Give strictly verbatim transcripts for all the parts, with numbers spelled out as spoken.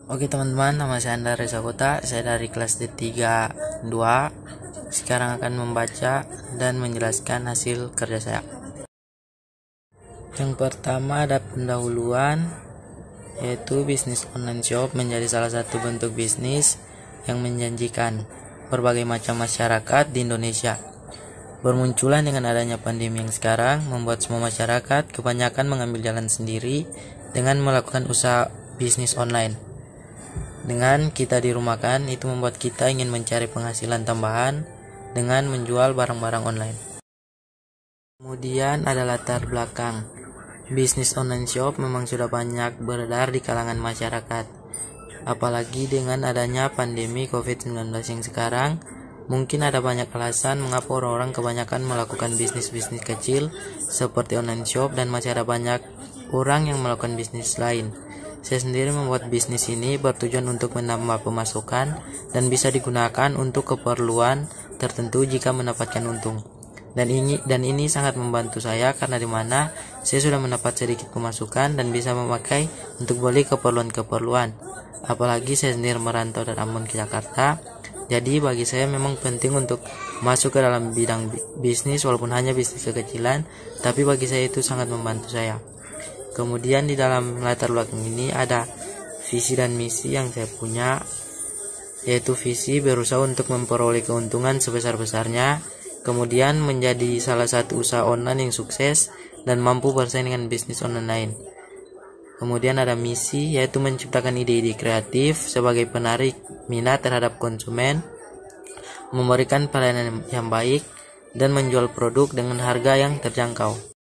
Oke teman-teman, nama saya Andar Reza Kota, saya dari kelas D tiga dua. Sekarang akan membaca dan menjelaskan hasil kerja saya. Yang pertama ada pendahuluan, yaitu bisnis online shop menjadi salah satu bentuk bisnis yang menjanjikan berbagai macam masyarakat di Indonesia. Bermunculan dengan adanya pandemi yang sekarang membuat semua masyarakat kebanyakan mengambil jalan sendiri dengan melakukan usaha bisnis online. Dengan kita dirumahkan, itu membuat kita ingin mencari penghasilan tambahan dengan menjual barang-barang online. Kemudian ada latar belakang. Bisnis online shop memang sudah banyak beredar di kalangan masyarakat. Apalagi dengan adanya pandemi covid sembilan belas yang sekarang, mungkin ada banyak alasan mengapa orang-orang kebanyakan melakukan bisnis-bisnis kecil seperti online shop dan masih ada banyak orang yang melakukan bisnis lain. Saya sendiri membuat bisnis ini bertujuan untuk menambah pemasukan dan bisa digunakan untuk keperluan tertentu jika mendapatkan untung. Dan ini dan ini sangat membantu saya karena dimana saya sudah mendapat sedikit pemasukan dan bisa memakai untuk beli keperluan-keperluan. Apalagi saya sendiri merantau dari Ambon ke Jakarta. Jadi bagi saya memang penting untuk masuk ke dalam bidang bisnis walaupun hanya bisnis kekecilan, tapi bagi saya itu sangat membantu saya. Kemudian di dalam latar belakang ini ada visi dan misi yang saya punya, yaitu visi berusaha untuk memperoleh keuntungan sebesar-besarnya, kemudian menjadi salah satu usaha online yang sukses dan mampu bersaing dengan bisnis online lain. Kemudian ada misi, yaitu menciptakan ide-ide kreatif sebagai penarik minat terhadap konsumen, memberikan pelayanan yang baik, dan menjual produk dengan harga yang terjangkau.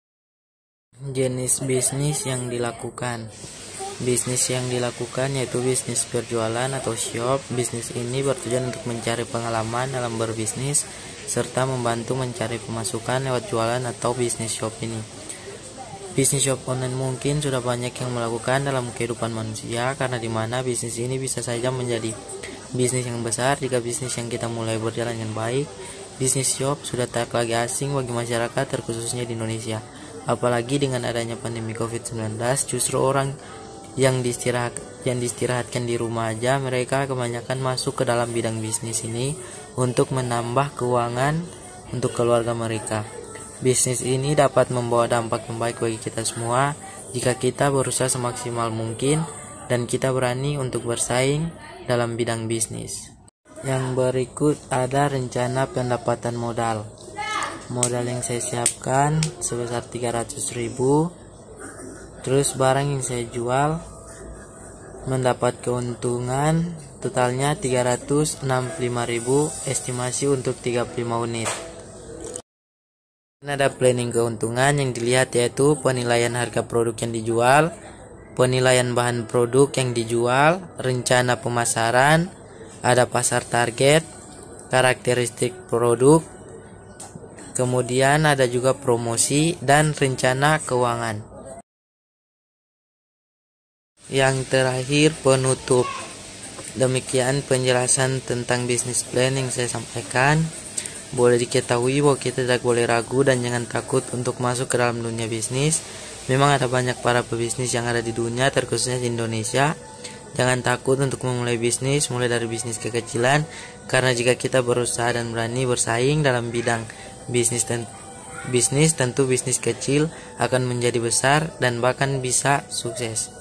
Jenis bisnis yang dilakukan. Bisnis yang dilakukan yaitu bisnis berjualan atau shop. Bisnis ini bertujuan untuk mencari pengalaman dalam berbisnis serta membantu mencari pemasukan lewat jualan atau bisnis shop ini. Bisnis shop online mungkin sudah banyak yang melakukan dalam kehidupan manusia, karena dimana bisnis ini bisa saja menjadi bisnis yang besar jika bisnis yang kita mulai berjalan dengan baik. Bisnis shop sudah tak lagi asing bagi masyarakat terkhususnya di Indonesia. Apalagi dengan adanya pandemi covid sembilan belas, justru orang yang diistirahat yang diistirahatkan di rumah aja, mereka kebanyakan masuk ke dalam bidang bisnis ini untuk menambah keuangan untuk keluarga mereka. Bisnis ini dapat membawa dampak yang baik bagi kita semua jika kita berusaha semaksimal mungkin dan kita berani untuk bersaing dalam bidang bisnis. Yang berikut ada rencana pendapatan modal. Modal yang saya siapkan sebesar tiga ratus ribu. Terus barang yang saya jual mendapat keuntungan totalnya tiga ratus enam puluh lima ribu, estimasi untuk tiga puluh lima unit. Ini ada planning keuntungan yang dilihat, yaitu penilaian harga produk yang dijual, penilaian bahan produk yang dijual, rencana pemasaran, ada pasar target, karakteristik produk, kemudian ada juga promosi dan rencana keuangan. Yang terakhir penutup. Demikian penjelasan tentang bisnis plan yang saya sampaikan. Boleh diketahui bahwa kita tidak boleh ragu dan jangan takut untuk masuk ke dalam dunia bisnis. Memang ada banyak para pebisnis yang ada di dunia, terkhususnya di Indonesia. Jangan takut untuk memulai bisnis, mulai dari bisnis kekecilan, karena jika kita berusaha dan berani bersaing dalam bidang bisnis dan bisnis tentu bisnis kecil akan menjadi besar dan bahkan bisa sukses.